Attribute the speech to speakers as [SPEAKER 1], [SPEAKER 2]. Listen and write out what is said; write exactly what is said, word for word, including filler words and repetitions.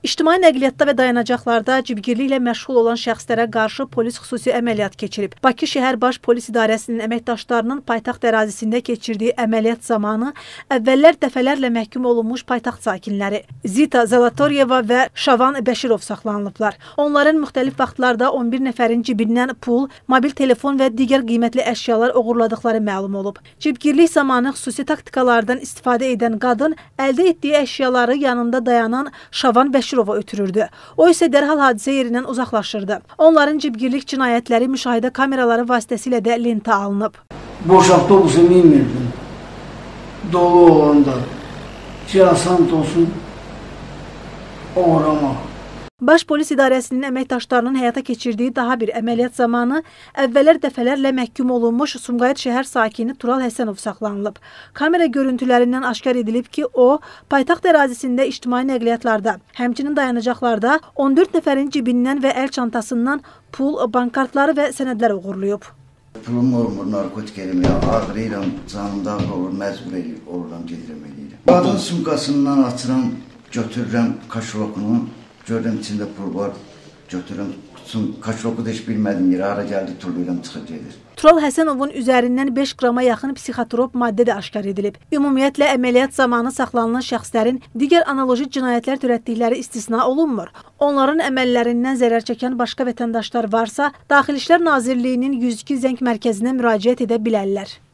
[SPEAKER 1] İctimai nəqliyyatda və dayanacaqlarda cibgirliklə məşğul olan şəxslərə qarşı polis xüsusi əməliyyat keçirib. Bakı Şəhər Baş Polis İdarəsinin əməkdaşlarının paytaxt ərazisində keçirdiyi əməliyyat zamanı əvvəllər dəfələrlə məhkum olunmuş paytaxt sakinləri Zita Zalatoryeva və Şavan Bəşirov saxlanılıblar. Onların müxtəlif vaxtlarda on bir nəfərin cibindən pul, mobil telefon və digər qiymətli əşyalar oğurladıqları məlum olub. Cibgirlik zamanı xüsusi taktikalardan istifadə edən qadın əldə etdiyi əşyaları yanında dayanan Şavan Bəşirov ötürürdü. O isə dərhal hadisə yerindən uzaqlaşırdı. Onların cibgirlik cinayətləri müşahidə kameraları vasitəsilə də lentə alınıb.
[SPEAKER 2] Boş avtobusa minmirdim. Dolu olanda cihazant olsun uğrama.
[SPEAKER 1] Baş Polis İdarəsinin əməkdaşlarının həyata keçirdiyi daha bir əməliyyat zamanı əvvəllər dəfələrlə məhkum olunmuş Sumqayıt şəhər sakini Tural Həsənov saxlanılıb. Kamera görüntülərindən aşkar edilib ki, o, paytaxt ərazisində ictimai nəqliyyatlarda, həmçinin dayanacaqlarda on dörd nəfərin cibindən və əl çantasından pul, bankartları və sənədlər uğurlayıb.
[SPEAKER 3] Pulum olmur, narkotik elimlə, ağrıyla, canımda olur, məcbur edib, oradan gedirəm edirəm. Qadın sumkasından açıram, götürürəm kaşrokunu. Gördüm içində pul var, götürüm, kaşroku da heç bilmədim yeri, ara gəldi, turluyla çıxıb gedir.
[SPEAKER 1] Tural Həsənovun üzərindən beş qrama yaxın psixotrop maddə də aşkar edilib. Ümumiyyətlə, əməliyyat zamanı saxlanılan şəxslərin digər analoji cinayətlər törətdikləri istisna olunmur. Onların əməllərindən zərər çəkən başqa vətəndaşlar varsa, Daxili İşlər Nazirliyinin yüz iki zəng mərkəzinə müraciət edə bilərlər.